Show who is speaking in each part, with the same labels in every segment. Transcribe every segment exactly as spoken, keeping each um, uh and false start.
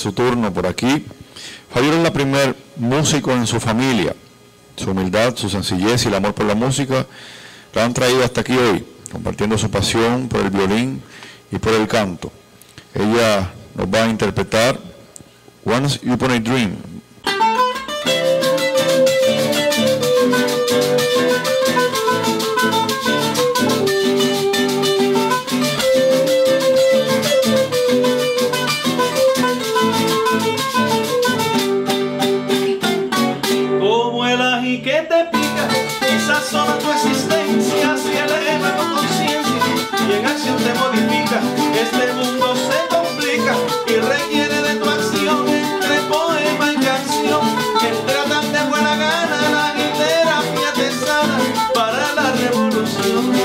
Speaker 1: su turno por aquí. Fabiola es la primer músico en su familia. Su humildad, su sencillez y el amor por la música la han traído hasta aquí hoy, compartiendo su pasión por el violín y por el canto. Ella nos va a interpretar Once Upon a Dream.
Speaker 2: Sazona tu existencia, si eleva tu conciencia y en acción te modifica. Este mundo se complica y requiere de tu acción entre poema y canción. Que tratan de buena gana la terapia te sana para la revolución.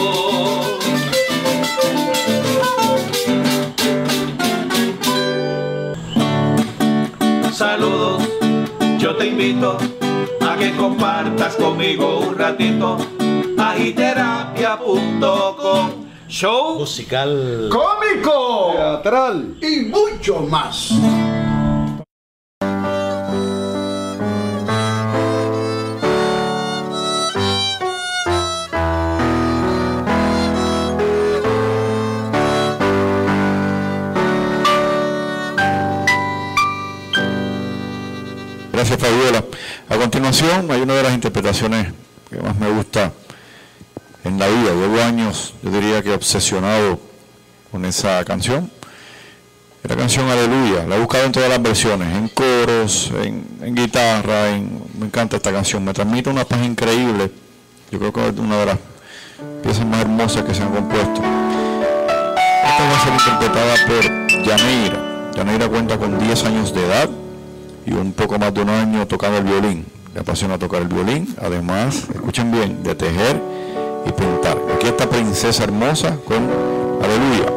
Speaker 2: Saludos, yo te invito a que compartas conmigo un ratito. Agiterapia punto com. Show
Speaker 3: musical,
Speaker 4: cómico,
Speaker 3: teatral
Speaker 4: y mucho más.
Speaker 1: Gracias, Fabiola. A continuación, hay una de las interpretaciones que más me gusta en la vida. Llevo años, yo diría que obsesionado con esa canción. La canción Aleluya, la he buscado en todas las versiones, en coros, en, en guitarra, en, me encanta esta canción, me transmite una paz increíble. Yo creo que es una de las piezas más hermosas que se han compuesto. Esta va a ser interpretada por Yaneira. Yaneira cuenta con diez años de edad y un poco más de un año tocando el violín. Le apasiona tocar el violín, además, escuchen bien, de tejer y pintar. Aquí está Princesa Hermosa con Aleluya.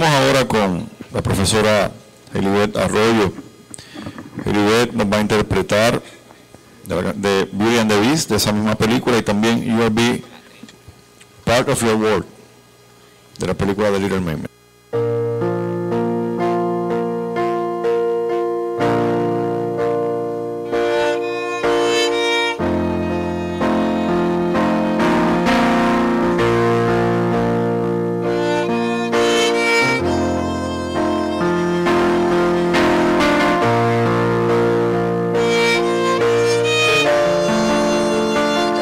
Speaker 1: Estamos ahora con la profesora Elibeth Arroyo. Elibeth nos va a interpretar de, la, de Beauty and the Beast, de esa misma película, y también You Will Be Part of Your World, de la película de Little Mermaid.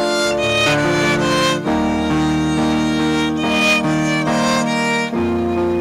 Speaker 3: Thank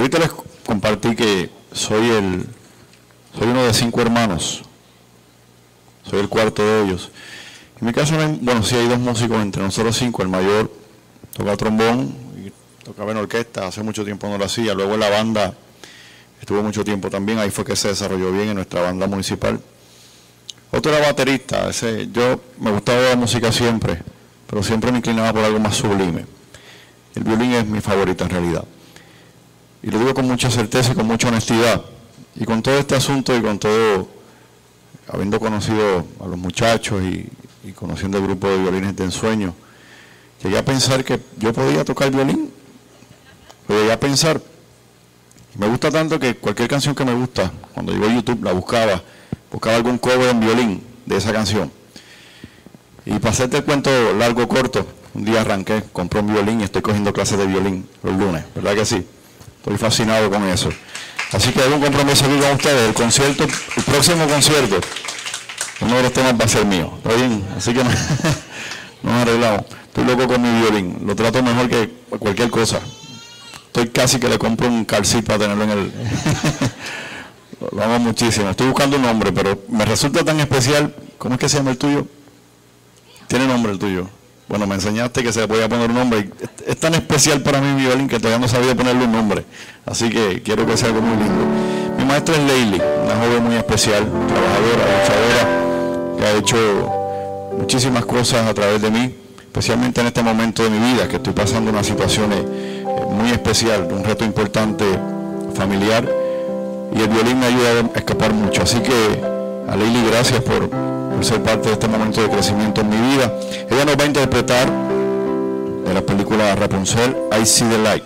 Speaker 1: ahorita les compartí que soy el soy uno de cinco hermanos, soy el cuarto de ellos. En mi caso, no hay, bueno, sí hay dos músicos entre nosotros cinco. El mayor toca trombón y tocaba en orquesta, hace mucho tiempo no lo hacía. Luego en la banda estuvo mucho tiempo también, ahí fue que se desarrolló bien en nuestra banda municipal. Otro era baterista. Ese, yo me gustaba la música siempre, pero siempre me inclinaba por algo más sublime. El violín es mi favorito en realidad. Y lo digo con mucha certeza y con mucha honestidad. Y con todo este asunto y con todo, habiendo conocido a los muchachos y, y conociendo el grupo de violines de ensueño, llegué a pensar que yo podía tocar violín. Lo llegué a pensar. Me gusta tanto que cualquier canción que me gusta, cuando llego a YouTube la buscaba, buscaba algún cover en violín de esa canción. Y para hacerte el cuento largo o corto, un día arranqué, compré un violín y estoy cogiendo clases de violín los lunes, ¿verdad que sí? Estoy fascinado con eso. Así que hago un compromiso aquí con ustedes. El concierto, el próximo concierto, uno de los temas va a ser mío. ¿Está bien? Así que nos no arreglamos. Estoy loco con mi violín. Lo trato mejor que cualquier cosa. Estoy casi que le compro un car seat para tenerlo en el... Lo amo muchísimo. Estoy buscando un nombre, pero me resulta tan especial. ¿Cómo es que se llama el tuyo? Tiene nombre el tuyo. Bueno, me enseñaste que se le podía poner un nombre. Es, es tan especial para mí mi violín que todavía no sabía ponerle un nombre. Así que quiero que sea algo muy lindo. Mi maestra es Leili, una joven muy especial, trabajadora, luchadora, que ha hecho muchísimas cosas a través de mí, especialmente en este momento de mi vida, que estoy pasando unas situaciones eh, muy especial, un reto importante familiar, y el violín me ayuda a escapar mucho. Así que a Leili, gracias por, por ser parte de este momento de crecimiento en mi vida. Ella nos va a interpretar de la película Rapunzel, I See the Light.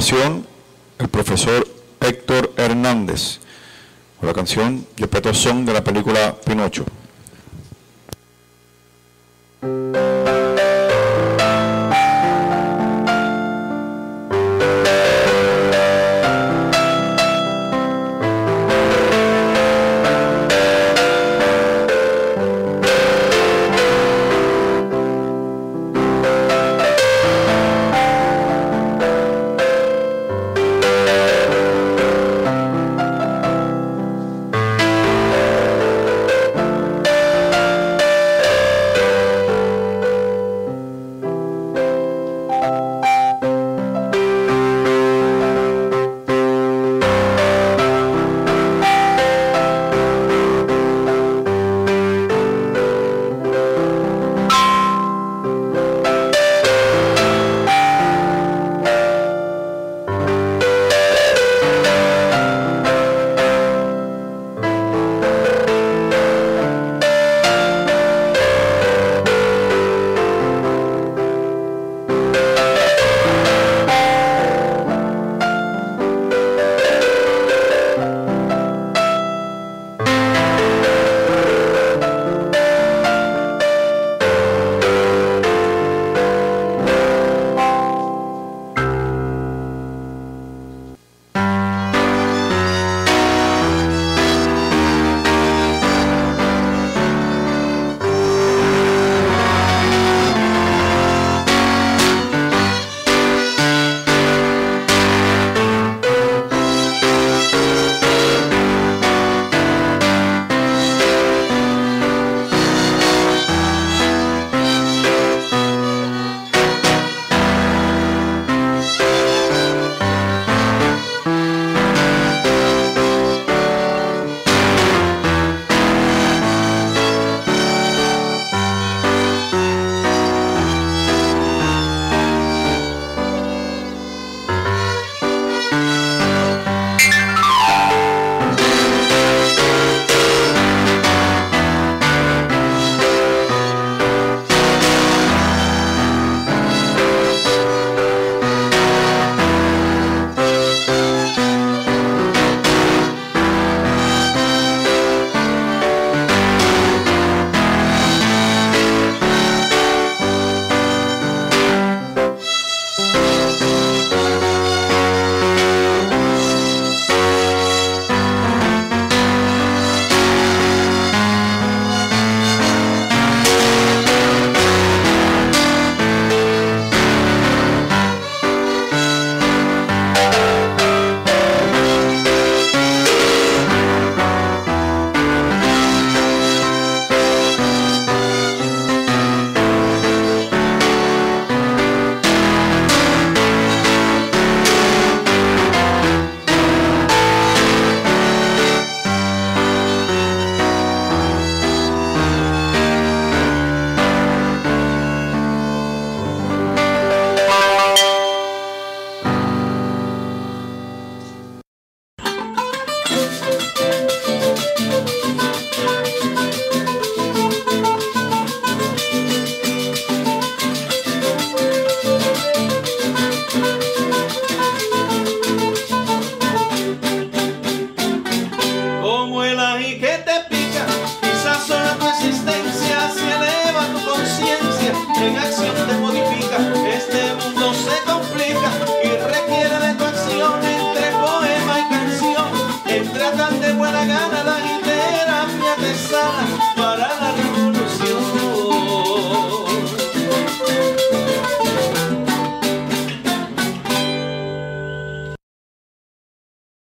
Speaker 1: continuación, el profesor Héctor Hernández, con la canción Gepetto Song de la película Pinocho.